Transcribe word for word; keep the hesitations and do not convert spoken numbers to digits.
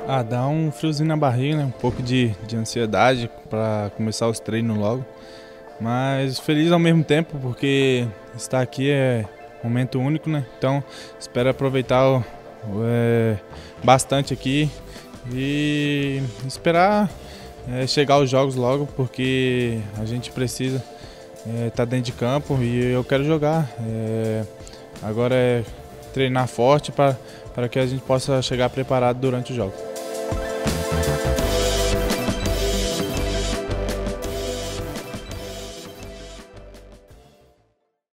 Ah, dá um friozinho na barriga, né? Um pouco de, de ansiedade para começar os treinos logo. Mas feliz ao mesmo tempo, porque estar aqui é um momento único, né? Então espero aproveitar o, o, é, bastante aqui e esperar é, chegar os jogos logo, porque a gente precisa estar é, tá dentro de campo e eu quero jogar. É, agora é treinar forte para que a gente possa chegar preparado durante o jogo.